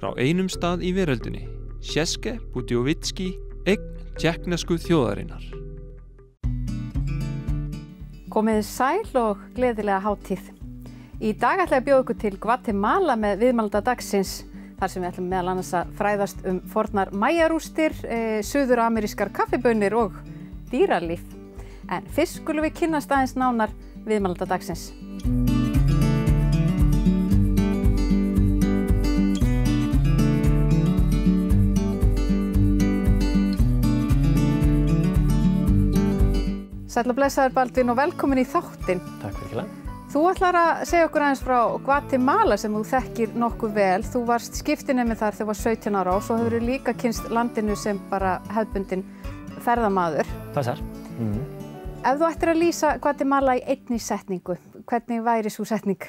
frá einum stað í veröldinni, České Budějovický, eign tékknesku þjóðarinnar. Komiði sæl og gleðilega hátíð. Í dag ætla ég að bjóða ykkur til Guatemala með viðmælanda dagsins, þar sem við ætlum meðal annars að fræðast fornar majarústir, suður-amerískar kaffibönnir og dýralíf. En fyrst skulum við kynnast aðeins nánar viðmælanda dagsins. Sæll og blessaður Baldvin og velkomin í þáttinn. Takk fyrir. Þú ætlar að segja okkur aðeins frá Guatemala sem þú þekkir nokkuð vel. Þú varst skiptinemi þar þegar þú var 17 ára og svo hefur þú líka kynnst landinu sem bara hefðbundinn ferðamaður. Passar. Ef þú ættir að lýsa Guatemala í einni setningu, hvernig væri sú setning?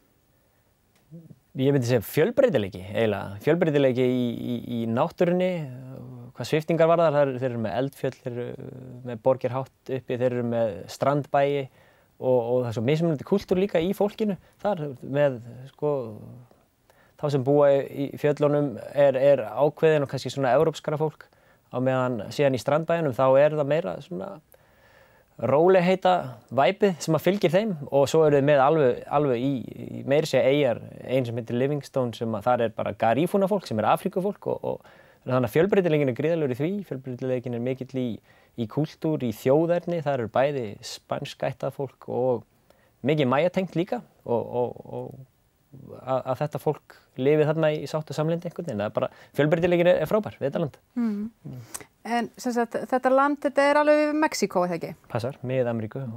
Ég myndi segja fjölbreytileiki eiginlega. Fjölbreytileiki í náttúrunni, hvað sviptingar varðar. Þeir eru með eldfjöll, þeir eru með borgir hátt uppi, þeir eru með strandbæi og það er svo mismunandi kúltúr líka í fólkinu. Þar með þá sem búa í fjöllunum er ákveðin og kannski svona evrópskara fólk, á meðan síðan í strandbæinum þá er það meira svona rólegheita væpið sem að fylgir þeim, og svo eru þið með alveg í meiri segja eyjar, ein sem heitir Livingstone, sem að þar er bara garífuna fólk sem er Afríkufólk, og þannig að fjölbreytileikin er gríðarlegur í því. Fjölbreytileikin er mikill í kúltúr, í þjóðerni. Það eru bæði spænskættað fólk og mikið majatengt líka, og að þetta fólk lifi þarna í sátt og samlyndi einhvern veginn. Það er bara, fjölbreytileikin er frábær við þetta land. En sem sagt, þetta land, þetta er alveg við Mexíkó, eða ekki? Passar, Mið-Ameríku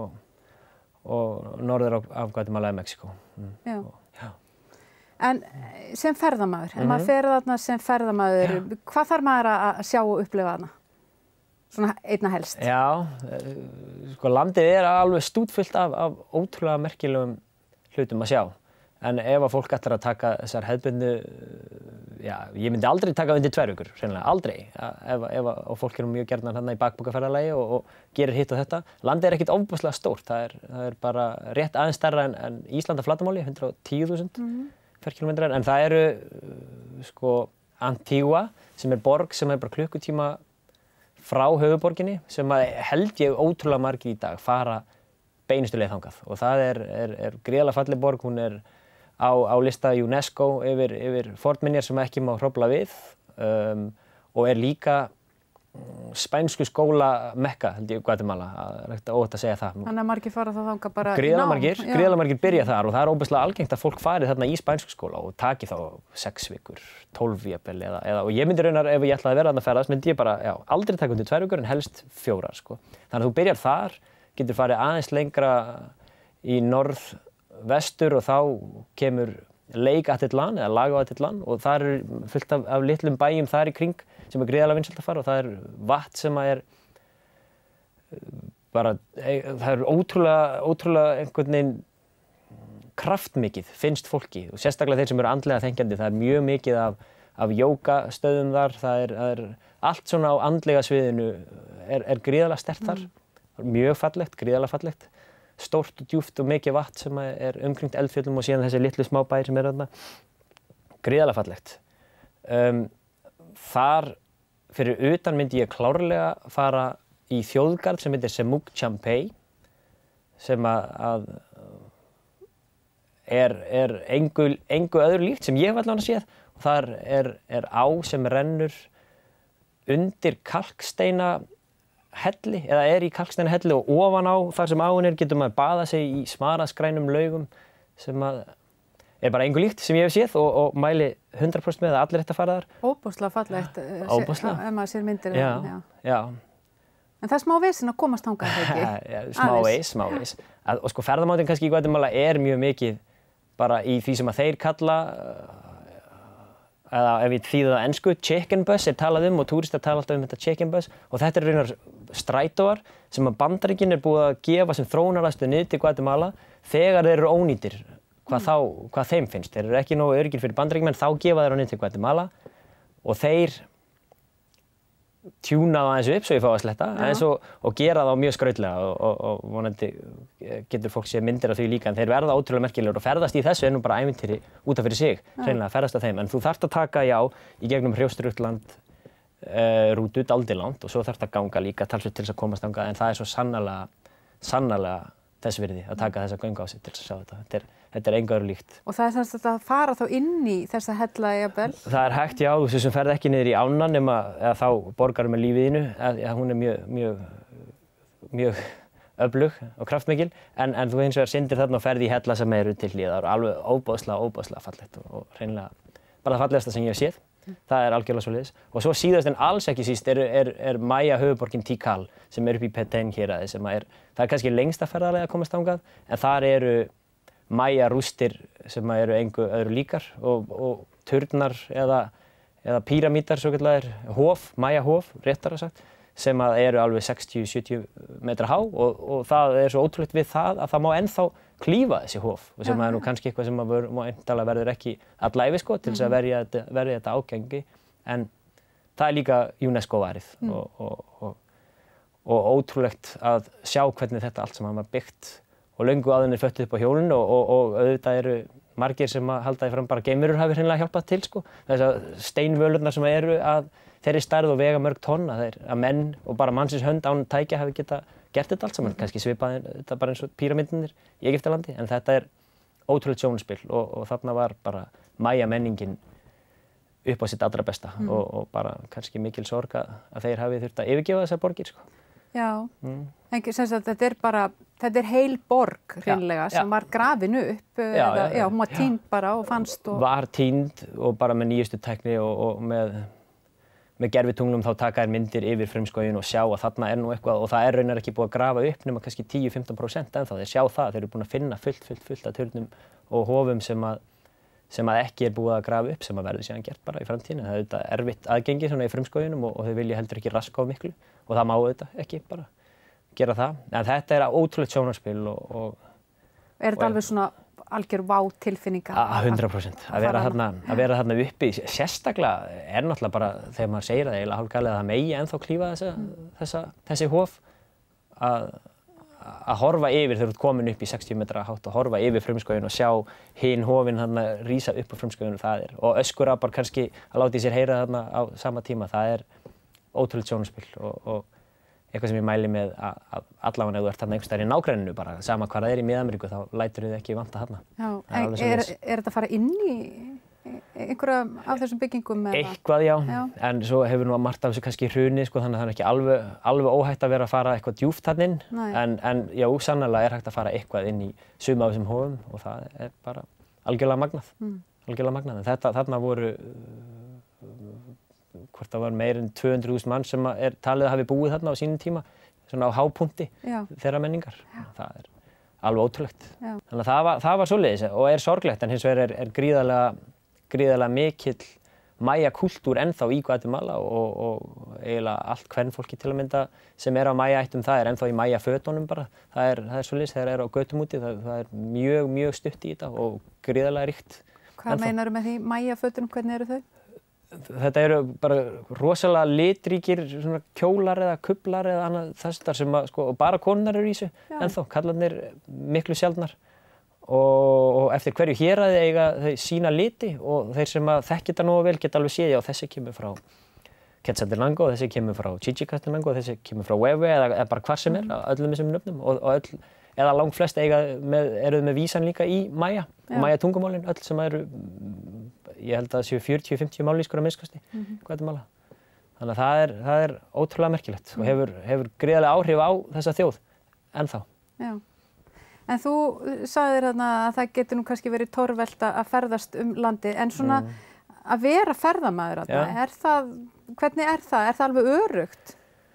og norður af Guatemala er Mexíkó. Já. En sem ferðamaður, ef maður fer þarna sem ferðamaður, hvað þarf maður að sjá og upplifa þarna? Svona einna helst. Já, landið er alveg stútfullt af ótrúlega merkilegum hlutum að sjá. En ef að fólk ætlar að taka þessar hefðbundnu, ég myndi aldrei taka undir 2 vikur, sennilega, aldrei. Ef fólk eru mjög gjarnan þarna í bakpokaferðalagi og gerir hitt og þetta. Landið er ekkert ofboðslega stórt, það er bara rétt aðeins stærra en Ísland að flatarmáli, 110.000 ferkilometrar, en það eru Antigua, sem er borg sem er bara klukkutíma frá höfuðborginni, sem held ég ótrúlega margir í dag fara beinustu leið þangað, og það er gríðarlega falleg borg. Hún er á lista UNESCO yfir fornminjar sem ekki má hrófla við, og er líka spænsku skóla Mekka, held ég, Guatemala. Það er ekkert óhætt að segja það. Þannig að margir fara þá þangað bara gríðarlega margir byrja þar, og það er óbærslega algengt að fólk fari þarna í spænsku skóla og taki þá 6 vikur, 12 jafnvel, og ég myndi raunar, ef ég ætlaði að vera þarna að ferðast, myndi ég bara, aldrei taka undir 2 vikur en helst 4, Þannig að þú byrjar þar, getur farið aðeins lengra í norðvestur, og þá kemur Lake Atitlan eða Lago Atitlan, og það er fullt af litlum bæjum þar í kring sem er gríðarlega vinsælt að fara, og það er vatn sem er bara, það er ótrúlega einhvern veginn kraftmikið, finnst fólki, og sérstaklega þeir sem eru andlega þenkjandi. Það er mjög mikið af jógastöðum þar, það er allt svona á andlega sviðinu er gríðarlega sterkt þar, mjög fallegt, gríðarlega fallegt, stórt og djúpt og mikið vatn sem er umkringt eldfjöllum, og síðan þessi litlu smábæir sem eru þarna, gríðarlega fallegt. Þar fyrir utan myndi ég klárlega fara í þjóðgarð sem heitir Semuc Champey, sem að er engu öðru líkt sem ég hef allavega séð, og þar er á sem rennur undir kalksteina helli, eða er í kalksteina helli, og ofan á þar sem áin getur maður baða sig í smaraðsgrænum laugum sem er bara engu líkt sem ég hef séð, og mæli 100% með að allir þetta fara þar. Óbúslega fallegt, ef maður sér myndir. Já. En það er smá vesen að komast þangað, ekki? Smá veis. Og ferðamáttinn kannski í Guatemala er mjög mikið bara í því sem að þeir kalla, eða ef ég þýði það ensku, chicken bus er talað og túristar tala alltaf þetta chicken bus, og þetta raunar strætóar sem að Bandaríkin er búið að gefa sem þróunaraðstöð niður til Guatemala þegar þeir eru ónýtir, hvað þeim finnst. Þeir eru ekki nógu öruggir fyrir Bandaríkjamenn, þá gefa þeir á niður til Guatemala, og þeir tjúna það eins upp svo ég fá að sletta og gera það mjög skrautlega og vonandi getur fólk séð myndir af því líka en þeir verða ótrúlega merkilegur og ferðast í þessu nú bara ævintýri út af fyrir sig, hreinlega ferðast af þeim en þú þarft að taka í gegnum Hrjóstrutland rútu dálítið langt og svo þarft að ganga líka talsvert til þess að komast þangað en það svo sannarlega þess virði að taka þessa göngu á sig til að sjá þetta. Þetta engu öðru líkt. Og það sem sagt að fara þá inn í þessa hella jafnvel? Það hægt, já, þú sem ferð ekki niður í ána nema þá borgarum með lífið þínu, hún mjög öflug og kraftmikil, en þú hins vegar syndir þarna og ferð í hella sem eru til hliðar og alveg óbóðslega fallegt og hreinlega bara það fallegasta sem ég hef séð. Það algjörlega svoleiðis. Og svo síðast en alls ekki síst er Maya höfuðborgin Tikal sem upp í Petén héraði sem það kannski lengsta ferðalega að komast þangað en þar eru Maya rústir sem eru engu öðru líkar og turnar eða píramítar svo kallaðir Maya hof, réttara sagt, sem eru alveg 60-70 metra há og það svo ótrúlegt við það að það má ennþá klífa þessi hof og sem nú kannski eitthvað sem eintalega verður ekki allæfi sko til þess að verja þetta ágengi en það líka UNESCO varið og ótrúlegt að sjá hvernig þetta allt sem var byggt og löngu áður en föttuð upp á hjólinu og auðvitað eru margir sem halda því fram bara geimverur hafi hreinlega hjálpað til sko. Þessar steinvölurnar sem eru að þeirri stærð og vega mörg tonn að menn og bara mannsins hönd án tækja hafi geta gert þetta allt saman, kannski svipað þetta bara eins og píramídarnir í Egyptalandi en þetta ótrúlegt sjónarspil og þarna var bara Maya menningin upp á sitt allra besta og bara kannski mikil sorg að þeir hafi þurft að yfirgefa þessar borgir sko. Já, þetta heil borg hreinlega sem var grafin upp hún var týnd bara og fannst var týnd og bara með nýjustu tækni og með gervitunglum þá taka þær myndir yfir frumskóginn og sjá að þarna nú eitthvað og það raunar ekki búið að grafa upp nema kannski 10-15% ennþá þeir sjá það, þeir eru búin að finna fullt af turnum og hofum sem ekki búið að grafa upp sem verður síðan gert bara í framtíðinni. Það auðvitað erfitt aðgengi svona í frumskóginum og þau vilja heldur ekki raska of miklu og það má auðvitað ekki bara gera það. En þetta ótrúlegt sjónarspil og þetta alveg svona algjör vá-tilfinninga? 100%. Að vera þarna uppi, sérstaklega náttúrulega bara þegar maður segir það eiginlega hálfgalið að það megi ennþá klífa þessi hof að horfa yfir þegar þú ert komin upp í 60 metra hátt og horfa yfir frumskóginn og sjá hinn hofinn þarna rísa upp á frumskóginn og öskurapar kannski að láta í sér heyra þarna á sama tíma. Það ótrúlegt sjónarspil og eitthvað sem ég mæli með að allavega ef þú ert þarna einhvers staðar í nágrenninu bara sama hvar það í Mið-Ameríku þá lætur þið ekki vanta þarna. Já, er þetta að fara inn í einhverja af þessum byggingum? Eitthvað já, en svo hefur nú margt af þessu kannski hrunið sko þannig að það ekki alveg óhætt að vera að fara eitthvað djúpt þarna inn en já, sannarlega hægt að fara eitthvað inn í suma af þessum hofum og það bara algjörlega magnað. En þarna voru hvort það var meir en 200.000 manns sem talið að hafi búið þarna á sínum tíma svona á hápunkti þeirra menningar. Það alveg ótrúlegt. Þannig að það var svoleiðis og sorglegt en hins vegar gríðarlega mikill Maya kultúr ennþá í Guatemala og eiginlega allt kvenfólki til að mynda sem á Maya ættum það ennþá í Maya fötunum bara. Það svoleiðis þegar á götum úti, það mjög stutt í þetta og gríðarlega ríkt. Hvað meinarðu með því Maya fötunum, hvernig eru þau? Þetta eru bara rosalega litríkir svona kjólar eða kublar eða annað þess þar sem og bara konurnar eru í þessu ennþá, kallarnir miklu sjaldnar og eftir hverju héraði eiga þau sína liti og þeir sem þekki þetta nógu vel geta alveg séð þessi kemur frá Quetzaltenango og þessi kemur frá Chichicastenango og þessi kemur frá Huehue eða bara hvar sem öllum þessum nöfnum og eða langflest eru með vísan líka í Maya og Maya tungumálin öll sem eru ég held að það séu 40-50 mállýskur að minnskosti Guatemala. Þannig að það ótrúlega merkilegt og hefur gríðarlega áhrif á þessa þjóð ennþá. Já. En þú sagðir þarna að það getur nú kannski verið torvelt að ferðast landið en svona að vera ferðamaður þarna, hvernig er það? Er það alveg öruggt?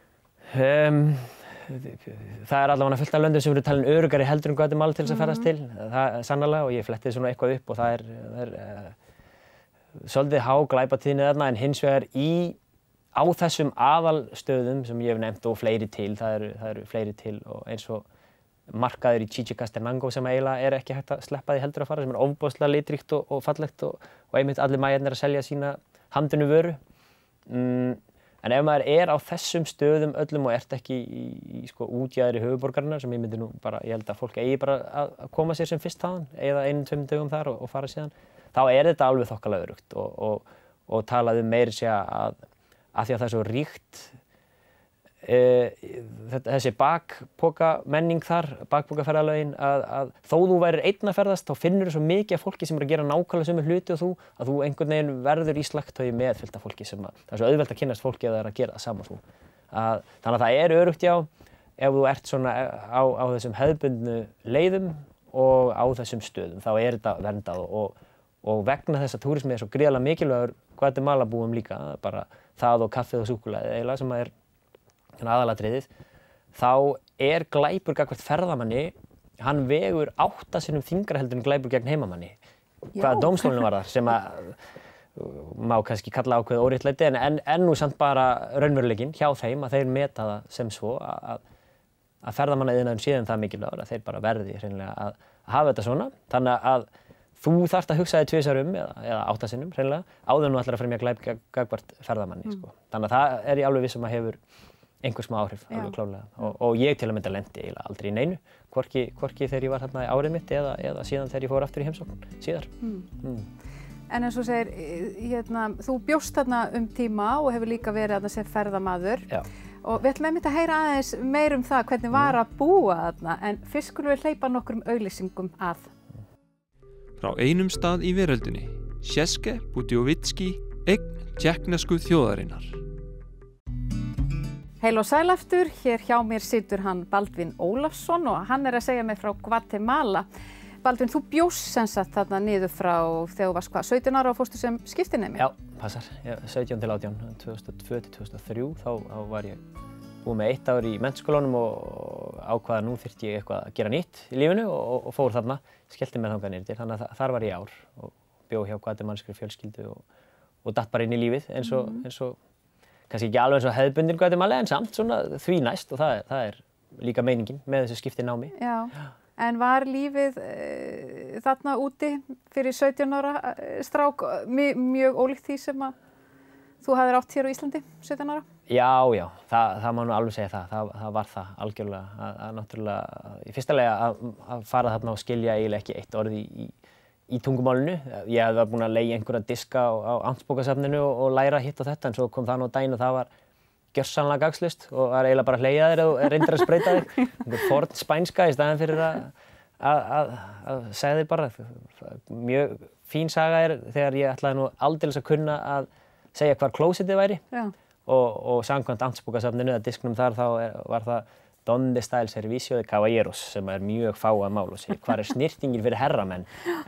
Það allavega fullt af löndum sem eru talin öruggari heldur en Guatemala til þess að ferðast til. Það sannarlega og ég flettið svona eitthvað upp og það svolítið há glæpatíðni þarna en hins vegar á þessum aðalstöðum sem ég hef nefnt og fleiri til, það eru fleiri til og eins og markaður í Chichicastenango sem eiginlega ekki hægt að sleppa því heldur að fara sem ofboðslega litríkt og fallegt og einmitt allir Mayarnir að selja sína handunu vöru. En ef maður á þessum stöðum öllum og ert ekki í sko útjaðri höfuðborgarinnar sem ég myndi nú bara, ég held að fólk eigi bara að koma sér sem fyrst þaðan, eða 1-2 dögum þar og fara síðan, þá þetta alveg þokkalega öruggt og talað meiri segja að því að það svo ríkt þessi bakpokamenning þar, bakpokaferðalögin að þó þú værir einn að ferðast þá finnur þú svo mikið af fólki sem að gera nákvæmlega sömu hluti og að þú einhvern veginn verður í slagtogi með fullt af fólki sem það svo auðvelt að kynnast fólki að það að gera það sama þú. Þannig að það öruggt já ef þú ert svona á þessum hefðbundnu leiðum og á þessum stöðum þá þetta verndað og vegna þess að túrismi svo gríðarlega mikilvægur Gvatemalabúum líka, bara það og kaffið og súkkulaði eiginlega sem að aðalatriðið, þá glæpur gagnvart ferðamanni, hann vegur 8 sinnum þyngra heldur en glæpur gegn heimamanni. Hvaða dómstólinn var þar sem að má kannski kalla ákveðið óréttlæti en nú samt bara raunveruleikinn hjá þeim að þeir meta það sem svo að ferðamannaiðnaðurinn síðan það mikilvægur að þeir bara verði hreinlega að hafa þetta svona. Þannig að þú þarft að hugsa þig 2 sinnum eða 8 sinnum hreinlega áður nú ætlar að fremja glæp gagnvart ferðamanni. Sko. Þannig að það ég alveg viss að hefur einhver smá áhrif, alveg klárlega. Og ég til að mynda lendi eiginlega aldrei í neinu, hvorki þegar ég var þarna í árið mitt eða síðan þegar ég fór aftur í heimsókn síðar. En eins og segir, þú bjóst þarna tíma og hefur líka verið þarna sem ferðamaður. Já. Og við ætlum einmitt að heyra aðeins meir það hvernig var að búa þarna, en fyrst skulum við hleypa nokkrum auglýsingum að. Frá einum stað í veröldinni, České Budějovický, eign tékknesku þjóðarinnar. Heil og sæl aftur, hér hjá mér situr hann Baldvin Ólafsson og hann að segja mig frá Gvatemala. Baldvin, þú bjóst sem sagt þarna niður frá þegar þú varst 17 ára og fórstu sem skiptinemi? Já, passar. 17 til 18, 2002 til 2003, þá var ég búið með 1 ár í menntaskólanum og ákvaða nú þyrfti ég eitthvað að gera nýtt í lífinu og fór þarna, skellti mér þangað niður til, þannig að þar var ég ár og bjó hjá gvatemalskri fjölskyldu og datt bara inn í lífið eins og kannski ekki alveg eins og hefðbundin Gvatemala en samt svona því næst og það líka meiningin með þessu skiptinámi. Já. En var lífið þarna úti fyrir 17 ára strák mjög ólíkt því sem að þú hafðir átt hér á Íslandi 17 ára? Já, það má nú alveg segja það var það algjörlega að náttúrulega í fyrsta lagi að fara þarna og skilja eiginlega ekki eitt orð í tungumálinu. Ég hafði búin að leigja einhverja diska á Amtsbókasafninu og læra hitt og þetta en svo kom það nú á daginn og það var gjörsamlega gagnslaust og það eiginlega bara að hleyja þér og reyndir að sprauta þig. Einhver forn spænska í staðinn fyrir að segja þig bara. Mjög fín saga þegar ég ætlaði nú aldeilis að kunna að segja hvar klósettið væri. Já. Og samkvæmt Amtsbókasafninu eða disknum þar þá var það Donde está el servicio de caballeros sem mjög fáa mál og segir hvar snyrtingin fyrir herramenn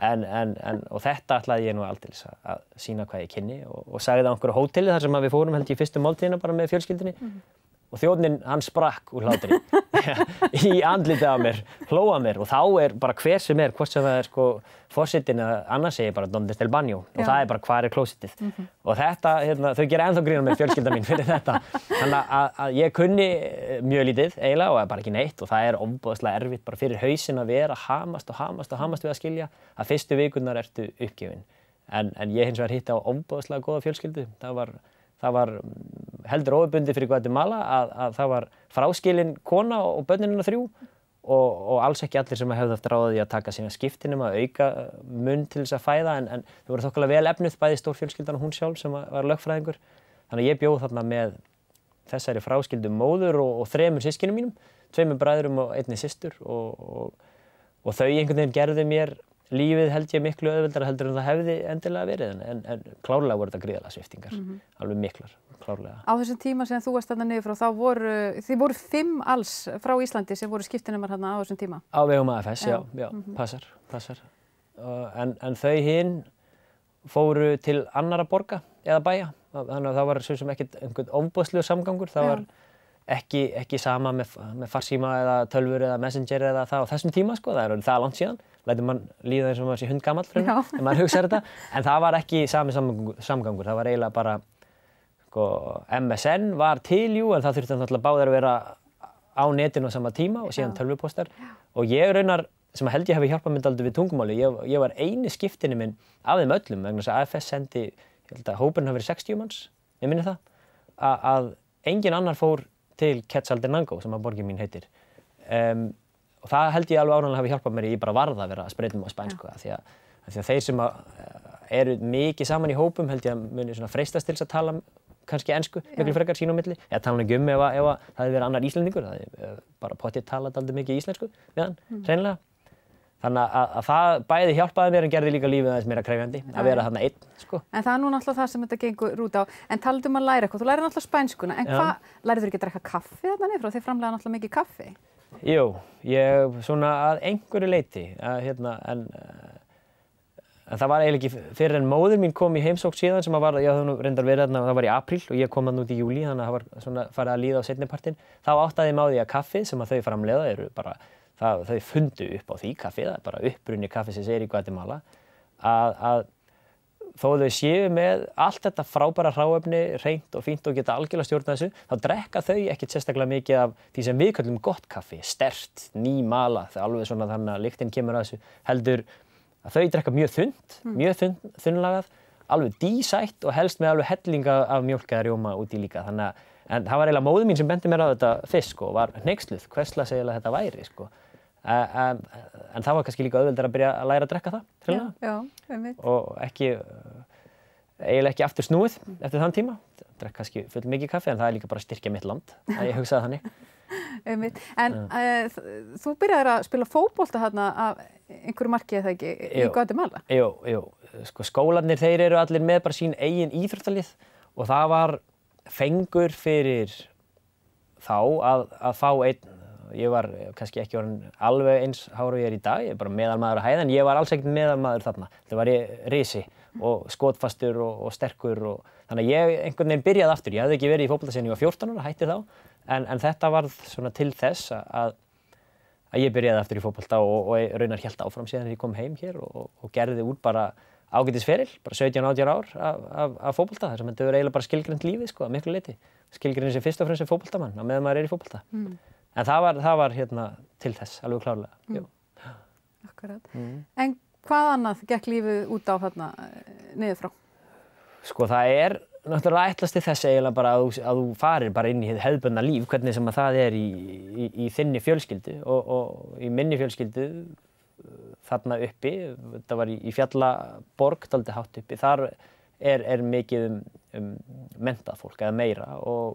og þetta ætlaði ég nú aldeilis að sýna hvað ég kynni og sagði það á einhverju hóteli þar sem við fórum held ég fyrstu máltíðina bara með fjölskyldunni og þjónninn hann sprakk úr hlátri í andlitið á mér, hlóa mér og þá bara hver sem hvort sem það sko forsetinn eða annars segir bara Donde está el baño og það bara hvar klósettið og þetta, þau gera ennþá grín á mér fjölskylda mín fyrir þetta þannig að ég kunni mjög lítið eiginlega og bara ekki neitt og það ofboðslega erfitt bara fyrir hausinn að vera hamast við að skilja að fyrstu vikurnar ertu uppgefin en ég hins vegar hitti á ofboðslega góða fjölskyldu það var heldur óbundi fyrir Gvatemala að það var fráskilin kona og börnin hennar 3 og alls ekki allir sem hefðu haft ráðið í að taka sína skiptinum að auka munn til þess að fæða en þau voru þokkalega vel efnuð bæði stórfjölskyldan og hún sjálf sem var lögfræðingur þannig að ég bjó þarna með þessari fráskildu móður og 3 systkinum mínum 2 bræðrum og 1 systur og þau einhvern veginn gerðu mér lífið held ég miklu auðveldara heldur en það hefði endilega verið en klárlega voru þetta gríðarlega sviptingar, alveg miklar, klárlega. Á þessum tíma sem þú varst þarna niður frá, þið voru 5 alls frá Íslandi sem voru skiptinemar þarna á þessum tíma? Á vegum AFS, já, passar. En þau hinn fóru til annarra borga eða bæja, þannig að það var svo sem ekkert einhvern ofboðslegur samgangur, það var ekki sama með farsíma eða tölvur eða messenger eða það á þessum tíma sko, það það langt síðan lætur mann líða eins og maður sé hundgamall þegar maður hugsaði þetta en það var ekki sami samgangur það var eiginlega bara sko, MSN var til en það þurfti náttúrulega báðir að vera á netinu á sama tíma og síðan tölvupóstar og ég raunar sem held ég hafi hjálpað mér dálítið við tungumáli ég var eini skiptinni minn af þeim öllum vegna þess að AFS sendi ég held að hópurinn hafi verið 60 manns ég minni það að engin annar fór til Quetzaltenango sem að borgin mín heitir. Og það held ég alveg áranglega hafi hjálpað mér ég bara varð að vera að spreyta á spænsku af því að þeir sem eru mikið saman í hópum held ég að muni svona freistast til þess að tala kannski ensku, miklu frekar sín á milli. Ég tala ekki ef það hefði verið annar Íslendingur, það hefði bara pottþétt talað dálítið mikið íslensku við hann, hreinlega. Þannig að það bæði hjálpaði mér en gerði líka lífið aðeins meira krefjandi að vera þarna einn, sko. En það nú náttúrulega það sem þetta gengur út á. En talandi að læra eitthvað, þú lærir náttúrulega spænskuna, en hvað, lærið þú ekki að drekka kaffi þarna niður frá? Þið framleiða náttúrulega mikið kaffi. Jú, ég svona að einhverju leyti, en það var eiginlega ekki fyrir en móðir mín kom í heimsókn síðan sem var, ég hafði nú reyndar verið þarna, það var í apríl og ég kom þarna út í júlí, þannig að það var svona farið að líða á seinnipartinn. Þá áttaði ég mig á því að kaffið sem að þau framleiða eru bara þau fundu upp á því kaffið, það bara upprunni kaffi sem er í Guatemala, að þó þau séu með allt þetta frábæra hráefni, hreint og fínt og geta algjörlega stjórnað þessu, þá drekka þau ekkert sérstaklega mikið af því sem við köllum gott kaffi, sterkt, nýmalað, alveg svona þannig að lyktin kemur að þessu, heldur að þau drekka mjög þunnlagað, alveg dísætt og helst með alveg hellinga af mjólk eða rjóma út í líka, þannig að en það var eiginlega móðir mín sem benti mér á þetta fyrst, sko, var hneyksluð, hverslags eiginlega þetta væri, sko. En það var kannski líka auðveldara að byrja að læra að drekka það, hreinlega. Já, einmitt. Og eiginlega ekki aftur snúið eftir þann tíma. Drekka kannski full mikið kaffi, en það líka bara að styrkja mitt land, að ég hugsaði þannig. Einmitt. En þú byrjaðir að spila fótbolta þarna af einhverju marki, eða ekki, í Guatemala? Jú. Sko, skólarnir, þeir eru allir með bara sín eigin íþróttalið og það var fengur fyrir þá að fá einn. Ég var kannski ekki orðinn alveg eins hár og ég er í dag, ég er bara meðalmaður að hæð, en ég var alls ekkert meðalmaður þarna. Það var ég risi og skotfastur og sterkur og þannig að ég einhvern veginn byrjaði aftur. Ég hafði ekki verið í fótbolta síðan ég var 14 ára, hætti þá, en þetta varð svona til þess að ég byrjaði aftur í fótbolta og raunar hélt áfram síðan þegar ég kom heim hér og gerði úr bara ágætisferil, bara 17-18 ár af fótbolta, þar sem þetta verið eiginlega bara skilgreint lífið, sko, að miklu leyti. Skilgreint sem fyrst og fremst sem fótboltamann, á meðan maður er í fótbolta. En það var hérna til þess, alveg klárlega. Akkurat. En hvað annað gekk lífið út á þarna niður frá? Sko, það er náttúrulega ætlast til þess eiginlega bara að þú farir bara inn í hefðbundna líf, hvernig sem að það er í þinni fjölskyldu og í minni fjölskyldu þarna uppi, þetta var í Fjallaborg, dálítið hátt uppi, þar er mikið um menntað fólk eða meira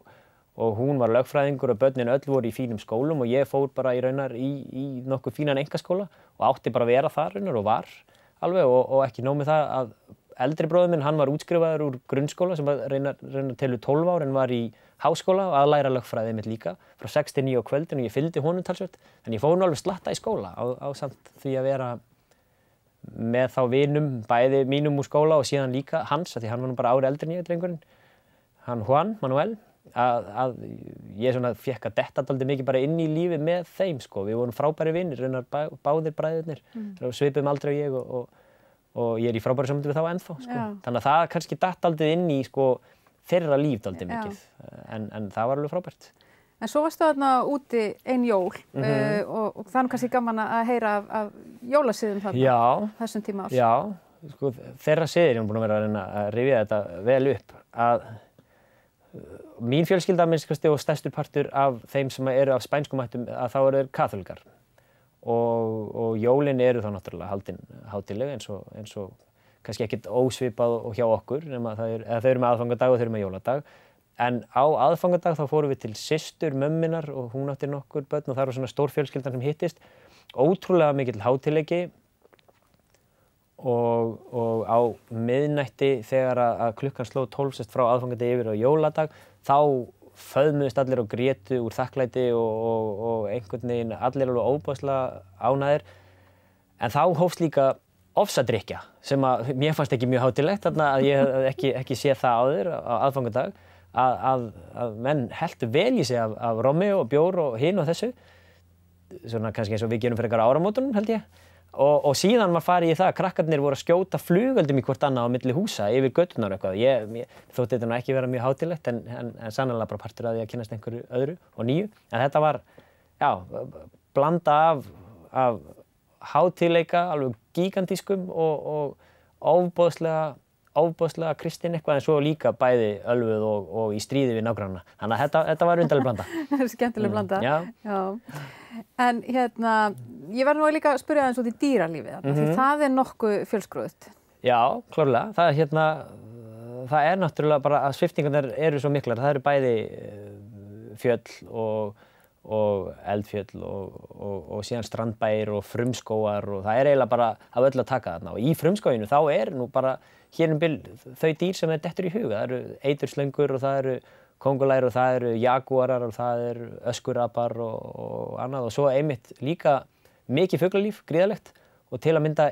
og hún var lögfræðingur og börnin öll voru í fínum skólum og ég fór bara í raunar í nokkuð fínan einkaskóla og átti bara að vera þar raunar og var alveg og ekki nóg með það að eldri bróðir minn, hann var útskrifaður úr grunnskóla sem raunar telur 12 ár en var í háskóla og að læra lögfræði mitt líka frá 6 til 9 á kvöldin og ég fylgdi honum talsvert en ég fór nú alveg slatta í skóla á samt því að vera með þá vinum bæði mínum úr skóla og síðan líka hans af því hann var nú bara ári eldri en ég, drengurinn hann Juan Manuel að ég svona fékk að detta dálítið mikið bara inn í lífið með þeim sko við vorum frábæri vinir raunar báðir bræðurnir svipuðum aldrei ég og ég er í frábæru sambandi við þá ennþá sko. Þannig að það kannski datt dálítið inn í sko þeirra líf dálítið mikið en það var alveg frábært. En svo varstu þarna úti ein jól og það er kannski gaman að heyra af jólasíðum þarna þessum tíma árs. Já, sko þeirra siðir, ég er búin að vera að reyna að rifja þetta vel upp að mín fjölskylda minnst og stærstur partur af þeim sem eru af spænskum ættum að þá eru þeir kaþólikar. Og jólin eru þá náttúrulega haldin hátíðleg eins og kannski ekkert ósvipað og hjá okkur nema þau eru með aðfangadag og þau eru með jóladag en á aðfangadag þá fórum við til systur mömminnar og hún átti nokkur börn og það var svona stór fjölskyldan sem hittist ótrúlega mikill hátíðleiki og á miðnætti þegar að klukkan sló 12 frá aðfangadegi yfir á jóladag þá föðmuðust allir og grétu úr þakklæti og einhvern veginn allir alveg óbúðslega ánægðir en þá hófst líka ofsadrykkja sem að mér fannst ekki mjög hátíðlegt þarna að ég hef ekki séð það áður á aðfangadag að menn heltu vel í sig af rommi og bjór og hinn og þessu svona kannski eins og við gerum fyrir einhverja áramótunum held ég og síðan var farið í það að krakkarnir voru að skjóta flugöldum í hvort annað á milli húsa yfir göturnar og eitthvað. Ég þótti þetta nú ekki vera mjög hátíðlegt en sannarlega bara partur af því að kynnast einhverju öðru og nýju. En þetta var, blanda af hátíðleika, alveg gigantískum og ofboðslega ofboðslega kristin eitthvað en svo líka bæði ölvuð og í stríði við nágrannana. Þannig að þetta var undarleg blanda. Skemmtileg blanda. Já. En hérna, ég var nú líka að spyrja aðeins út í dýralífið þarna, því það nokkuð fjölskrúðugt. Já, klárlega. Það náttúrulega bara að sviptingarnar eru svo miklar. Það eru bæði fjöll og eldfjöll og síðan strandbæir og frumskógar og það eiginlega bara af öllu að taka þarna. Og í frumskóginu þá nú bara hér bil þau dýr sem dettur í huga. Það eru eiturslöngur og það eru kóngulær og það eru jagúarar og það eru öskurapar og annað og svo einmitt líka mikið fuglalíf, gríðarlegt og til að mynda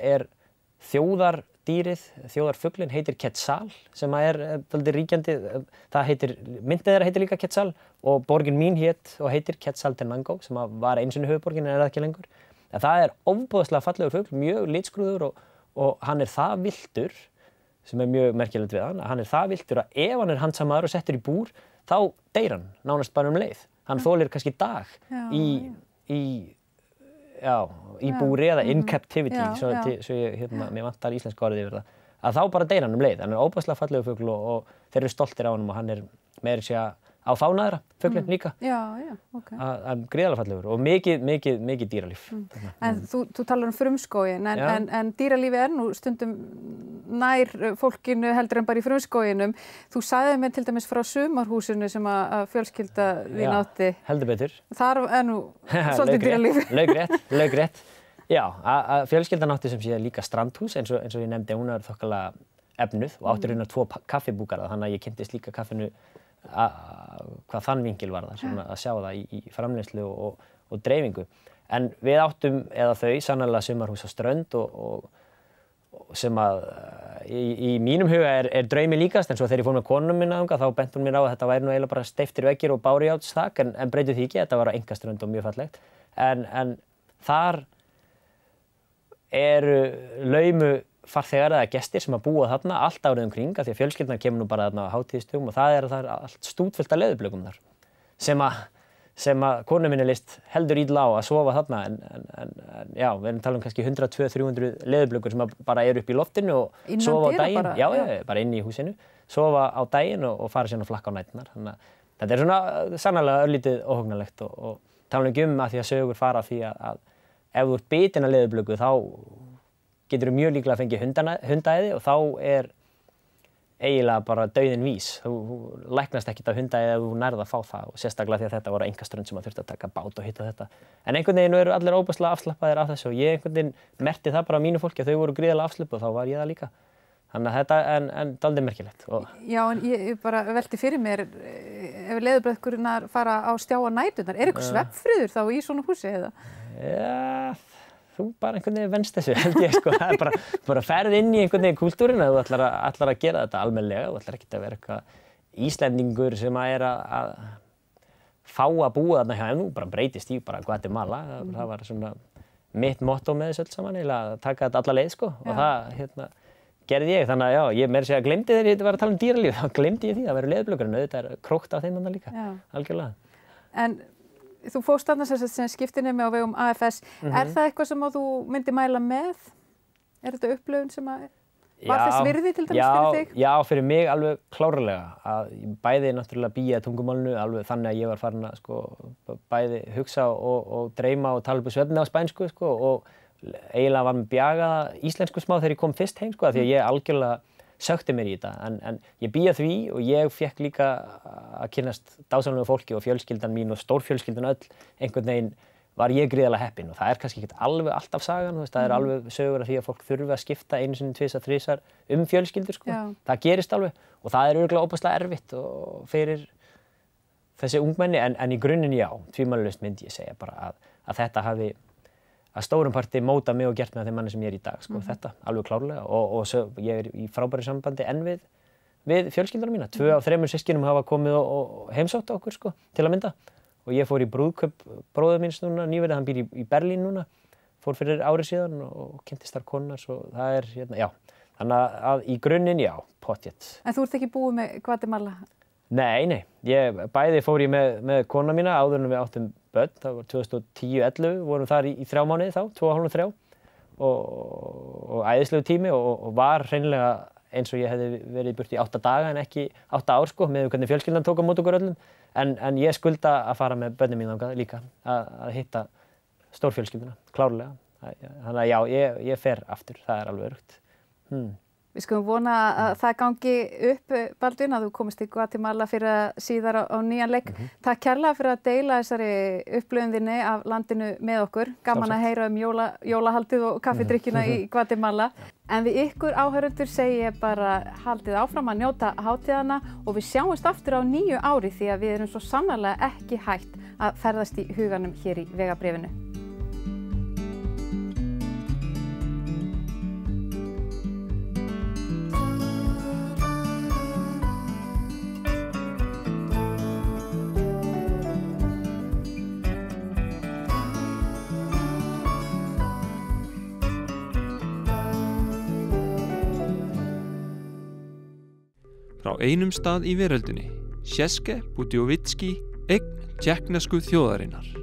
þjóðarfuglinn heitir Quetzal sem dálítið ríkjandi, myndið þeirra heitir líka Quetzal og borgin mín hét og heitir Quetzaltenango sem var einu sinni höfuðborgin en það ekki lengur. En það ofboðslega fallegur fugl, mjög litskrúðugur og hann það villtur sem mjög merkilegt við hann það villtur að ef hann handsamaður og settur í búr þá deyr hann nánast bara leið. Hann þolir kannski dag í búri eða in captivity, svo mér vantar íslenska orðið yfir það, að þá bara deyr hann leið. Hann óbærslega fallegur fugl og þeir eru stoltir á honum og hann meira segja á fánaðra fuglinn líka. Já, ok. Gríðarlega fallegur og mikið dýralíf. En þú talar frumskóginn, en dýralífið nú stundum nær fólkinu heldur en bara í frumskóginum. Þú sagði mér til dæmis frá sumarhúsinu sem að fjölskylda þín átti. Heldur betur. Þar nú svolítið dýralíf. Laugrétt. Já, að fjölskyldan átti sem sé líka strandhús eins og ég nefndi, hún þokkalega efnuð og átti raunar 2 kaffibúgarða, þannig að ég kynntist líka kaffinu hvað þann vinkil var það, að sjá það í framleiðslu og dreifingu. En við áttum, eða þau, sannarlega sumarhús á Strönd og sem að í mínum huga draumi líkast, en svo þegar ég fór með konunum minna þá benti hún mér á að þetta væri nú eiginlega bara steyptir veggir og bárujárnsþak, en breytið því ekki, þetta var á Engaströnd og mjög fallegt. En þar eru laumu farþegar eða gestir sem að búa þarna allt árið kring, af því að fjölskyldan kemur nú bara þarna á hátíðisdögum og það er allt stútfullt af leðurblökum þar sem að konu minni list heldur illa á að sofa þarna en já, við erum talað kannski 100-200-300 leðurblökur sem bara eru upp í loftinu og sofa á daginn, já, bara inni í húsinu, sofa á daginn og fara síðan að flakka á næturnar. Þannig að þetta svona sannarlega örlítið óhugnanlegt og tala ekki að því að sögur fara því að ef þú ert bitin af leðurblöku þá getur þú mjög líklega að fengið hundaæði og þá eiginlega bara dauðinn vís. Þú læknast ekkert af hundaæði ef þú nærð að fá það og sérstaklega því að þetta voru Engaströnd sem að þurfti að taka bát og hitta þetta. En einhvern veginn eru allir óbærslega afslappaðir af þessu og ég einhvern veginn merkti það bara á mínu fólki að þau voru gríðarlega afslöppuð og þá var ég það líka. Þannig að þetta dálítið merkilegt. Já, en ég bara velti fyrir mér, ef leðurblökurnar fara á stjá á næturnar, eitthvað svefnfriður þá í svona húsi eða? Já, þú bara einhvern veginn venst þessu, held ég, sko. Það bara ferð inn í einhvern veginn kúltúrinn að þú ætlar að gera þetta almennilega, þú ætlar ekkert að vera eitthvað Íslendingur sem að fá að búa þarna hjá þeim, nú bara breytist í bara Guatemala, það var svona mitt motto með þessu öll saman, að taka þetta alla leið, sko, og það, gerði ég, þannig að já, ég meira segja gleymdi þegar ég var að tala dýralíf, þá gleymdi ég því að vera leðurblökur, en auðvitað krókt af þeim þarna líka, algjörlega. En þú fórst þarna sem skiptinemi á vegum AFS, það eitthvað sem þú myndi mæla með? Þetta upplifun sem var þess virði til dæmis fyrir þig? Já, fyrir mig alveg klárlega, að bæði náttúrulega býja tungumálinu, alveg þannig að ég var farin að bæði hugsa og dreyma og tala upp svefni á spænsku, og eiginlega var með bjagaða íslensku smá þegar ég kom fyrst heim, því að ég algjörlega sökti mér í þetta, en ég býja því og ég fekk líka að kynnast dásamlegu fólki og fjölskyldan mín og stórfjölskyldan öll, einhvern veginn var ég gríðarlega heppinn og það kannski ekki alveg alltaf sagan, það alveg sögur af því að fólk þurfi að skipta einu sinni, tvisvar, þrisvar fjölskyldur, það gerist alveg og það örugglega óbærslega erfitt og fyrir þessi ungmenni, en í grunninn já, tvímælalaust myndi ég segja bara að þetta hafi að stórum parti móta mig og gert mig að þeim manni sem ég í dag, þetta, alveg klárlega og svo ég í frábæru sambandi enn við fjölskyldunum mína. 2 af 3 systkinum hafa komið og heimsótt okkur, til að mynda og ég fór í brúðkaup bróður míns núna, nýverið, hann býr í Berlín núna, fór fyrir ári síðan og kynntist þar konar, svo það já, þannig að í grunninn, já, pottþétt. En þú ert ekki búið með Guatemala? Nei, bæði fór ég með kona mína áður en við áttum börn, það var 2010-11, vorum þar í 3 mánuði þá, 2,5-3 og æðislegu tími og var hreinlega eins og ég hefði verið burt í 8 daga en ekki 8 ár sko, með hvernig fjölskyldan tók á móti okkur öllum. En ég skulda að fara með börnin mín þangað líka, að hitta stórfjölskylduna, klárlega. Þannig að já, ég fer aftur, það alveg öruggt. Við skulum vona að það gangi upp, Baldvin, að þú komist til Guatemala fyrir síðar á nýjan leik. Takk kærlega fyrir að deila þessari upplifun þinni af landinu með okkur. Gaman að heyra jólahaldið og kaffidrykkjuna í Guatemala. En við ykkur áhorfendur segi ég bara haldið áfram að njóta hátíðanna og við sjáumst aftur á nýju ári því að við erum svo sannarlega ekki hægt að ferðast í huganum hér í vegabréfinu. Frá einum stað í veröldinni, České Budějovický, eign tékknesku þjóðarinnar.